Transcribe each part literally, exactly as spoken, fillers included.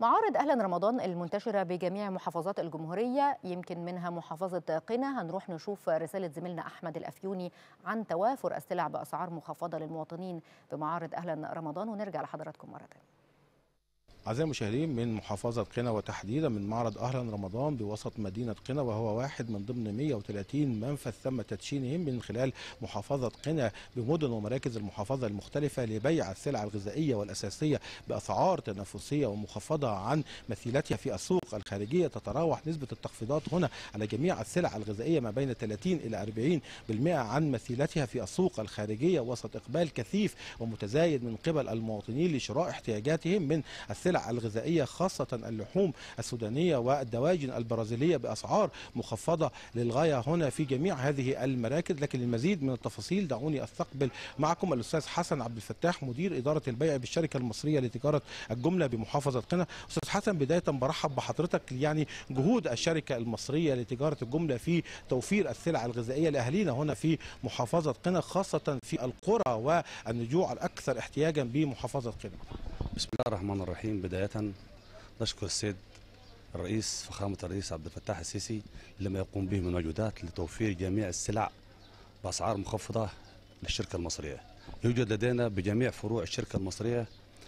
معارض أهلا رمضان المنتشرة بجميع محافظات الجمهورية، يمكن منها محافظة قنا. هنروح نشوف رسالة زميلنا أحمد الأفيوني عن توافر السلع بأسعار مخفضة للمواطنين بمعارض أهلا رمضان، ونرجع لحضراتكم مرة تانية. أعزائي المشاهدين، من محافظة قنا وتحديدا من معرض أهلا رمضان بوسط مدينة قنا، وهو واحد من ضمن مئة وثلاثين منفذ تم تدشينهم من خلال محافظة قنا بمدن ومراكز المحافظة المختلفة لبيع السلع الغذائية والأساسية بأسعار تنافسية ومخفضة عن مثيلتها في السوق الخارجية. تتراوح نسبة التخفيضات هنا على جميع السلع الغذائية ما بين ثلاثين إلى أربعين بالمئة عن مثيلتها في السوق الخارجية، وسط إقبال كثيف ومتزايد من قبل المواطنين لشراء احتياجاتهم من السلع الغذائية، خاصة اللحوم السودانية والدواجن البرازيلية بأسعار مخفضة للغاية هنا في جميع هذه المراكز. لكن المزيد من التفاصيل دعوني أستقبل معكم الأستاذ حسن عبد الفتاح، مدير إدارة البيع بالشركة المصرية لتجارة الجملة بمحافظة قنا. أستاذ حسن، بداية برحب بحضرتك. يعني جهود الشركة المصرية لتجارة الجملة في توفير السلع الغذائية لأهالينا هنا في محافظة قنا، خاصة في القرى والنجوع الأكثر احتياجا بمحافظة قنا. بسم الله الرحمن الرحيم. بداية نشكر السيد الرئيس فخامة الرئيس عبد الفتاح السيسي لما يقوم به من مجهودات لتوفير جميع السلع بأسعار مخفضة للشركة المصرية. يوجد لدينا بجميع فروع الشركة المصرية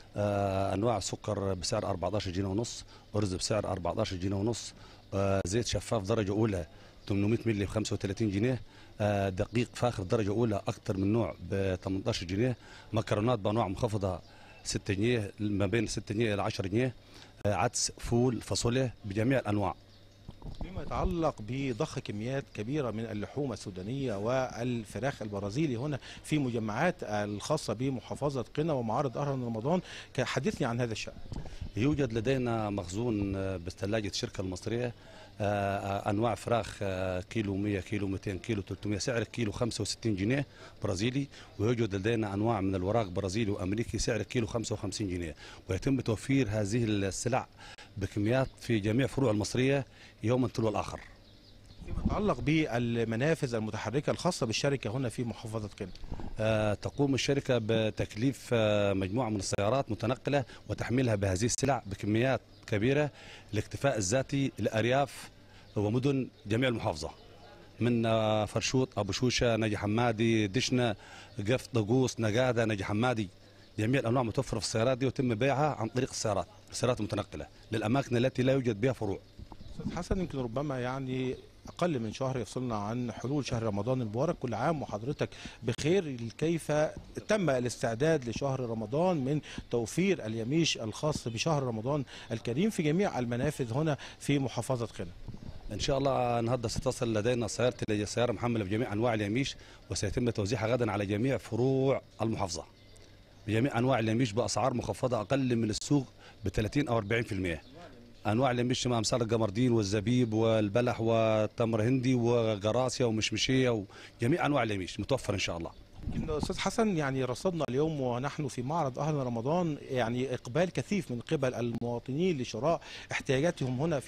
آه أنواع سكر بسعر أربعة عشر جنيه ونص، أرز بسعر أربعة عشر جنيه ونص، آه زيت شفاف درجة أولى ثمانمئة مللي ب خمسة وثلاثين جنيه، آه دقيق فاخر درجة أولى أكثر من نوع ب ثمانية عشر جنيه، مكرونات بأنواع مخفضة ستة جنيه ما بين ستة جنيه إلى عشرة جنيه، عدس فول فاصوليا بجميع الأنواع. فيما يتعلق بضخ كميات كبيرة من اللحوم السودانية والفراخ البرازيلي هنا في مجمعات الخاصة بمحافظة قنا ومعارض أهلا رمضان، حدثني عن هذا الشأن. يوجد لدينا مخزون بثلاجة الشركة المصرية أنواع فراخ كيلو مئة، كيلو مئتين، كيلو ثلاثمئة، سعر الكيلو خمسة وستين جنيه برازيلي. ويوجد لدينا أنواع من الوراق برازيلي وأمريكي سعر الكيلو خمسة وخمسين جنيه. ويتم توفير هذه السلع بكميات في جميع فروع المصرية يوما تلو الآخر. فيما يتعلق بالمنافذ المتحركة الخاصة بالشركة هنا في محافظة قنا، آه تقوم الشركة بتكليف آه مجموعة من السيارات متنقلة وتحميلها بهذه السلع بكميات كبيرة لاكتفاء الذاتي لأرياف ومدن جميع المحافظة، من آه فرشوط، أبو شوشة، نجي حمادي، دشنة، قفط، دقوس، نقادة، نجي حمادي. جميع الأنواع متوفرة في السيارات دي ويتم بيعها عن طريق السيارات السيارات المتنقلة للأماكن التي لا يوجد بها فروع. أستاذ حسن، يمكن ربما يعني أقل من شهر يفصلنا عن حلول شهر رمضان المبارك. كل عام وحضرتك بخير. كيف تم الاستعداد لشهر رمضان من توفير اليميش الخاص بشهر رمضان الكريم في جميع المنافذ هنا في محافظة قنا؟ إن شاء الله النهارده ستصل لدينا سيارة سيارة محملة بجميع أنواع اليميش، وسيتم توزيعها غدا على جميع فروع المحافظة بجميع أنواع اليميش بأسعار مخفضة أقل من السوق ب ثلاثين أو أربعين بالمئة. انواع اليميش مع امثال القمردين والزبيب والبلح والتمر هندي وقراصية ومشمشيه، وجميع انواع اليميش متوفر ان شاء الله. يمكن استاذ حسن، يعني رصدنا اليوم ونحن في معرض اهلا رمضان يعني اقبال كثيف من قبل المواطنين لشراء احتياجاتهم هنا في